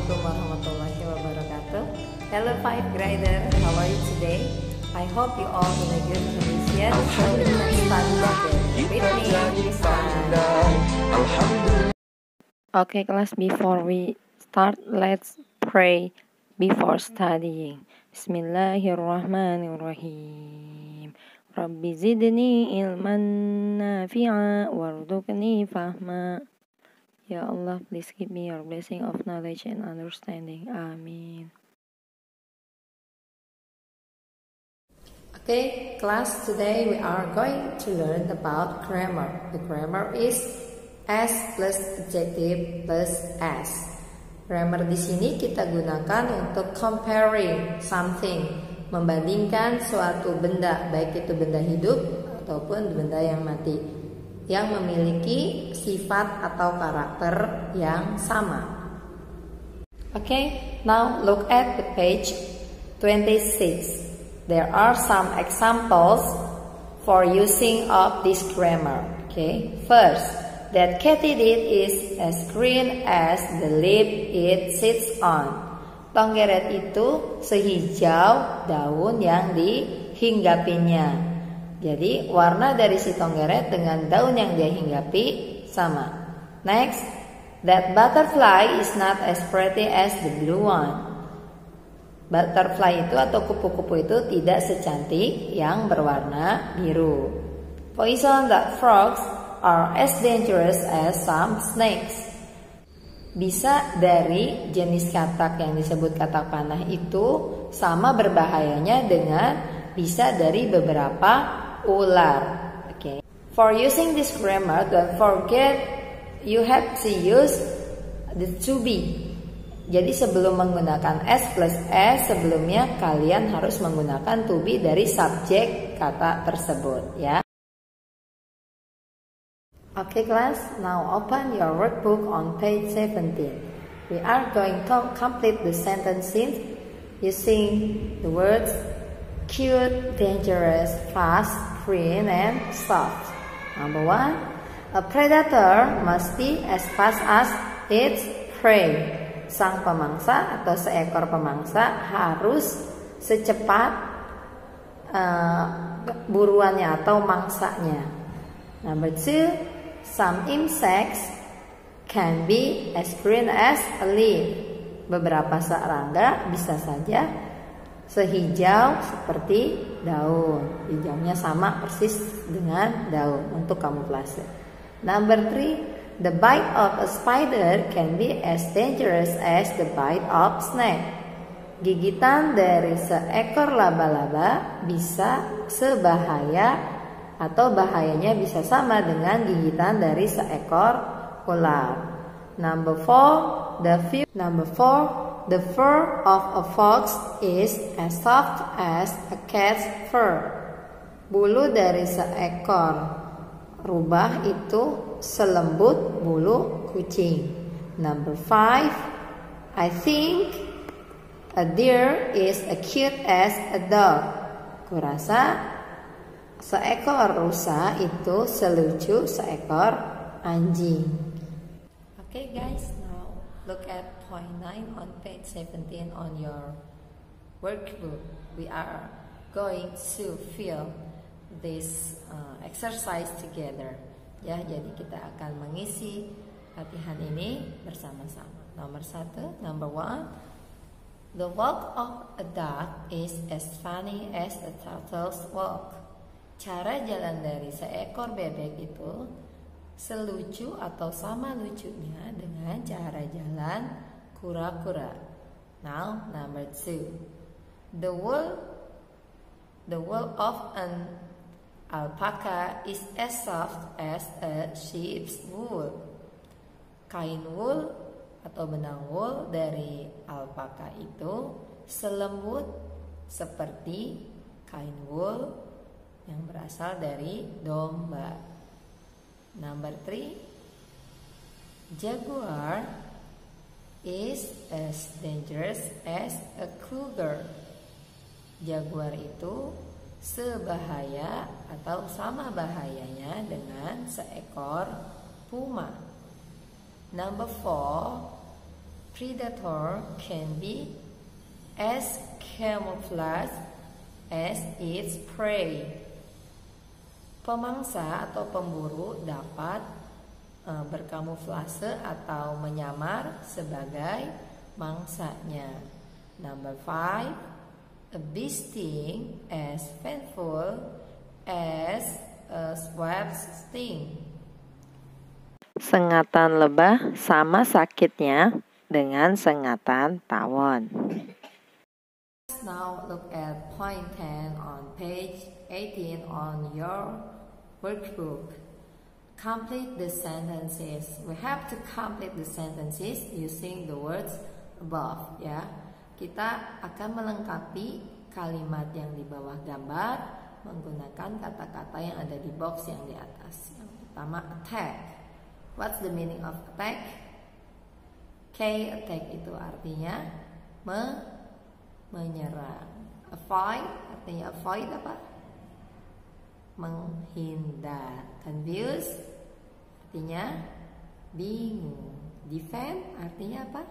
Assalamualaikum warahmatullahi wabarakatuh. Hello 5th grader, how are you today? I hope you all in a good condition. So we can start together with me. Okay class, before we start, let's pray before studying. Bismillahirrahmanirrahim. Rabbi zidni ilman nafi'a warzuqni fahma. Ya Allah, please give me your blessing of knowledge and understanding. Amin. Okay, class, today we are going to learn about grammar. The grammar is S plus adjective plus S. Grammar di sini kita gunakan untuk comparing something, membandingkan suatu benda, baik itu benda hidup ataupun benda yang mati, yang memiliki sifat atau karakter yang sama. Okay, now look at the page 26. There are some examples for using of this grammar. Okay, first, that Katy did is as green as the leaf it sits on. Tonggeret itu sehijau daun yang dihinggapinya. Jadi warna dari si tonggeret dengan daun yang dia hinggapi sama. Next, that butterfly is not as pretty as the blue one. Butterfly itu atau kupu-kupu itu tidak secantik yang berwarna biru. Poison, that frogs are as dangerous as some snakes. Bisa dari jenis katak yang disebut katak panah itu sama berbahayanya dengan bisa dari beberapa ular. Okay. For using this grammar, don't forget you have to use the to be. Jadi sebelum menggunakan S plus S, sebelumnya kalian harus menggunakan to be dari subjek kata tersebut, ya. Okay class, now open your workbook on page 17. We are going to complete the sentences using the words cute, dangerous, fast, green, and soft. Number 1, a predator must be as fast as its prey. Sang pemangsa atau seekor pemangsa harus secepat buruannya atau mangsanya. Number 2, some insects can be as green as a leaf. Beberapa serangga bisa saja sehijau seperti daun. Hijaunya sama persis dengan daun untuk kamuflase. Number 3, the bite of a spider can be as dangerous as the bite of snake. Gigitan dari seekor laba-laba bisa sebahaya atau bahayanya bisa sama dengan gigitan dari seekor ular. Number 4, the fur of a fox is as soft as a cat's fur. Bulu dari seekor rubah itu selembut bulu kucing. Number 5, I think a deer is as cute as a dog. Kurasa seekor rusa itu selucu seekor anjing. Okay guys, now look at point 9 on page 17 on your workbook. We are going to fill this exercise together. Ya, jadi kita akan mengisi latihan ini bersama-sama. Number 1, the walk of a duck is as funny as a turtle's walk. Cara jalan dari seekor bebek itu selucu atau sama lucunya dengan cara jalan kura-kura. Now, number 2, the wool of an alpaca is as soft as a sheep's wool. Kain wool atau benang wool dari alpaca itu selembut seperti kain wool yang berasal dari domba. Number 3, jaguar is as dangerous as a cougar. Jaguar itu sebahaya atau sama bahayanya dengan seekor puma. Number 4, predator can be as camouflaged as its prey. Pemangsa atau pemburu dapat berkamuflase atau menyamar sebagai mangsanya. Number 5, a bee sting as painful as a wasp sting. Sengatan lebah sama sakitnya dengan sengatan tawon. Now look at point 10 on page 18 on your workbook. Complete the sentences. We have to complete the sentences using the words above, ya. Kita akan melengkapi kalimat yang di bawah gambar menggunakan kata-kata yang ada di box yang di atas. Yang pertama, attack. What's the meaning of attack? Attack itu artinya menyerang. Avoid artinya avoid apa? Menghindar. Confused artinya bingung. Defend artinya apa?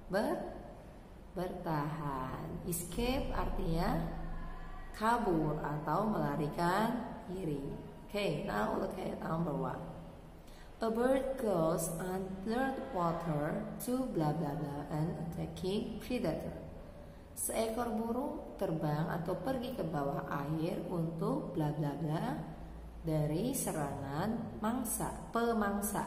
Bertahan. Escape artinya kabur atau melarikan diri. Okay, now look at number 1. A bird goes under the water to blah blah blah and attacking predator. Seekor burung terbang atau pergi ke bawah air untuk bla bla bla dari serangan pemangsa.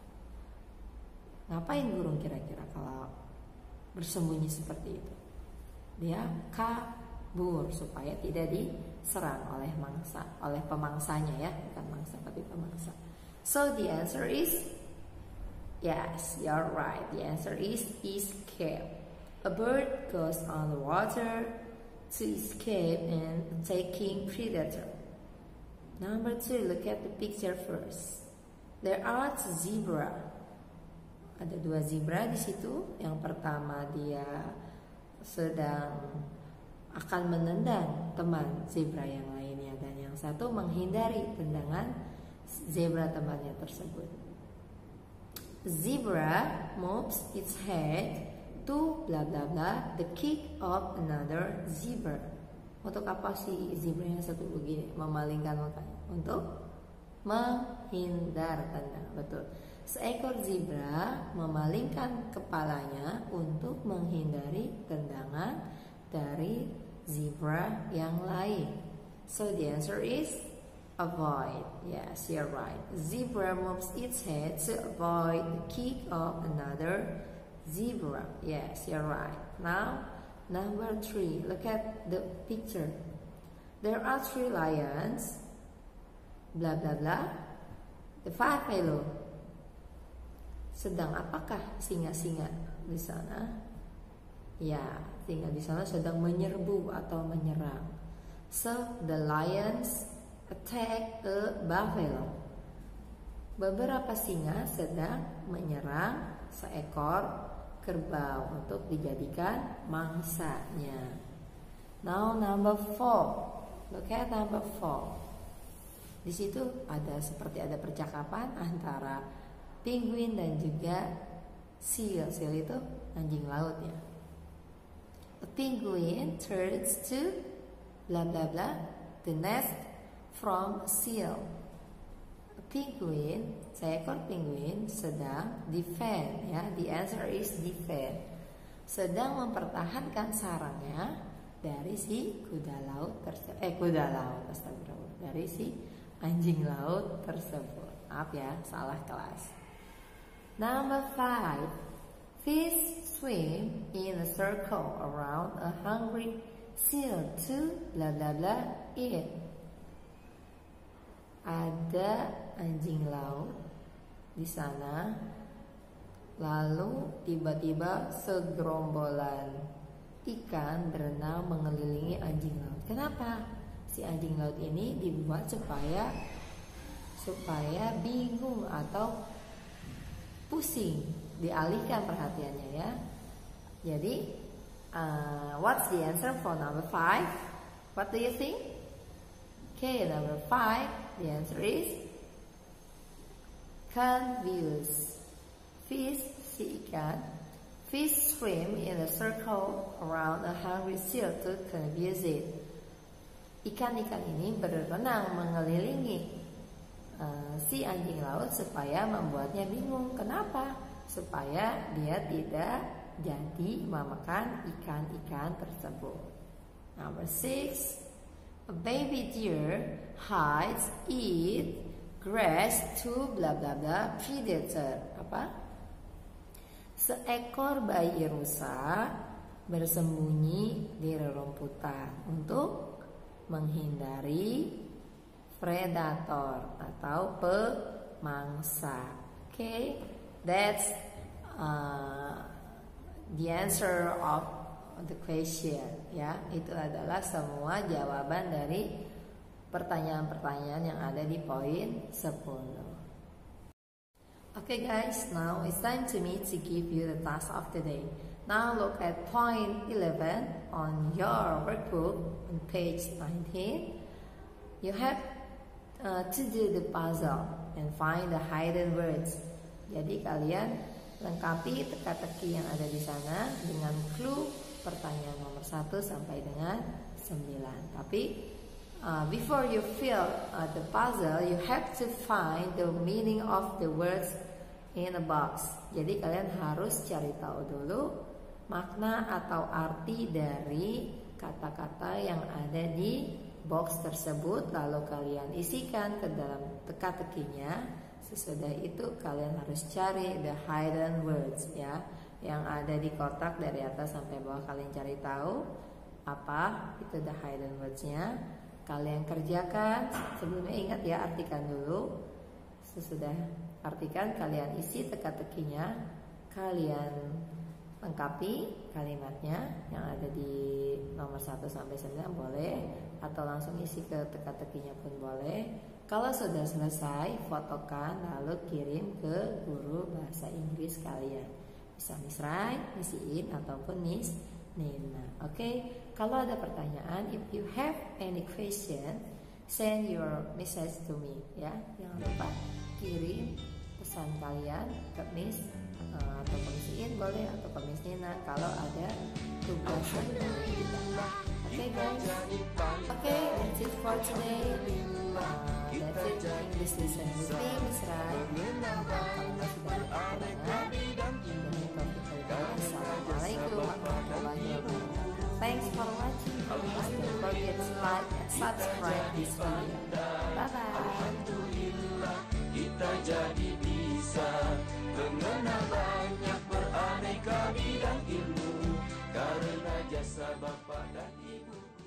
Ngapain burung kira-kira kalau bersembunyi seperti itu? Dia kabur supaya tidak diserang oleh pemangsanya, ya, bukan mangsa tapi pemangsa. So the answer is yes, you're right. The answer is escape. A bird goes on the water to escape and attacking predator. Number 2, look at the picture first. There are two zebra. Ada 2 zebra di situ. Yang pertama dia sedang akan menendang teman zebra yang lainnya, dan yang satu menghindari tendangan zebra temannya tersebut. Zebra moves its head to bla bla bla the kick of another zebra. Untuk apa sih zebra yang satu begini memalingkan mukanya? Untuk menghindar tendang. Betul. Seekor zebra memalingkan kepalanya untuk menghindari tendangan dari zebra yang lain. So the answer is avoid. Yes, you're right. Zebra moves its head to avoid the kick of another zebra. Yes, you're right. Now, number 3. Look at the picture. There are 3 lions. Blah blah blah. The 5 hello. Sedang apakah singa-singa di sana? Ya, singa di sana sedang menyerbu atau menyerang. So the lions attack a buffalo. Beberapa singa sedang menyerang seekor kerbau untuk dijadikan mangsanya. Now number 4. Look at number 4. Di situ seperti ada percakapan antara penguin dan juga seal. Seal itu anjing laut, ya. A penguin turns to blah blah blah the nest from a seal. A penguin, seekor penguin sedang defend, ya. The answer is defend. Sedang mempertahankan sarangnya dari si dari si anjing laut tersebut. Maaf ya, salah kelas. Number 5. Fish swim in a circle around a hungry seal to blah blah blah eat. Ada anjing laut di sana, lalu tiba-tiba segerombolan ikan berenang mengelilingi anjing laut. Kenapa? Si anjing laut ini dibuat supaya bingung atau pusing, dialihkan perhatiannya, ya. Jadi what's the answer for number 5? What do you think? Okay, number 5, the answer is confused. Fish, si ikan, Fish swim in a circle around a hungry seal to confuse it. Ikan-ikan ini berenang mengelilingi si anjing laut supaya membuatnya bingung. Kenapa? Supaya dia tidak jadi memakan ikan-ikan tersebut. Number 6, a baby deer hides eat grass to bla bla bla predator. Apa? Seekor bayi rusa bersembunyi di rerumputan untuk menghindari predator atau pemangsa. Okay, that's the answer of the question. Ya, itu adalah semua jawaban dari pertanyaan-pertanyaan yang ada di poin 10. Okay guys, now it's time to me to give you the task of the day. Now look at point 11 on your workbook on page 19. You have to do the puzzle and find the hidden words. Jadi kalian lengkapi teka-teki yang ada di sana dengan clue pertanyaan nomor 1 sampai dengan 9. Tapi before you fill the puzzle, you have to find the meaning of the words in a box. Jadi kalian harus cari tahu dulu makna atau arti dari kata-kata yang ada di box tersebut, lalu kalian isikan ke dalam teka-tekinya. Sesudah itu kalian harus cari the hidden words ya, yang ada di kotak dari atas sampai bawah. Kalian cari tahu apa itu the hidden words-nya. Kalian kerjakan. Sebelumnya ingat ya, artikan dulu. Sesudah artikan, kalian isi teka-tekinya. Kalian lengkapi kalimatnya yang ada di nomor 1 sampai 9 boleh, atau langsung isi ke teka-tekinya pun boleh. Kalau sudah selesai, fotokan lalu kirim ke guru bahasa Inggris kalian. Bisa Miss Rai, Miss Iin, ataupun Miss Nina. Oke, kalau ada pertanyaan, if you have any question, send your message to me ya. Jangan lupa kirim pesan kalian ke Miss atau ke Miss Iin boleh, atau ke Miss Nina kalau ada tugas yang kita. Oke guys, oke, that's it for today. That's it English lesson with me, Miss Rai. Kalau masih banyak kekurangan, Assalamualaikum warahmatullahi wabarakatuh. Thanks for watching. Please don't forget to like and subscribe this video. Bye bye. Kita jadi bisa mengenal banyak beraneka bidang ilmu karena jasa Bapak dan Ibu.